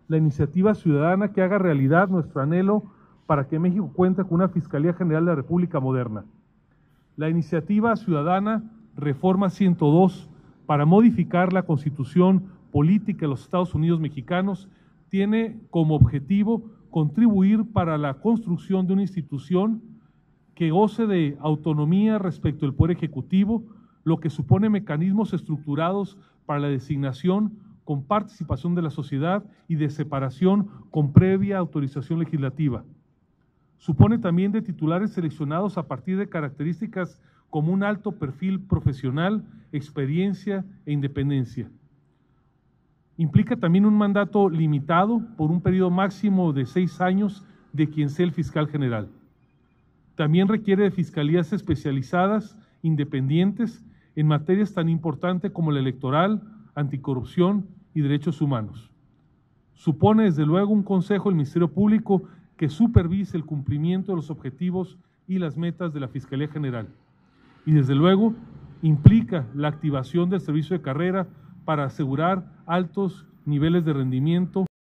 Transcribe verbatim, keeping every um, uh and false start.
la iniciativa ciudadana que haga realidad nuestro anhelo para que México cuente con una Fiscalía General de la República moderna. La iniciativa ciudadana Reforma ciento dos para modificar la Constitución Política de los Estados Unidos Mexicanos tiene como objetivo contribuir para la construcción de una institución que goce de autonomía respecto al Poder Ejecutivo, lo que supone mecanismos estructurados para la designación con participación de la sociedad y de separación con previa autorización legislativa. Supone también de titulares seleccionados a partir de características como un alto perfil profesional, experiencia e independencia. Implica también un mandato limitado por un periodo máximo de seis años de quien sea el fiscal general. También requiere de fiscalías especializadas, independientes, en materias tan importantes como la electoral, anticorrupción y derechos humanos. Supone desde luego un consejo del Ministerio Público que supervise el cumplimiento de los objetivos y las metas de la Fiscalía General. Y desde luego implica la activación del servicio de carrera para asegurar altos niveles de rendimiento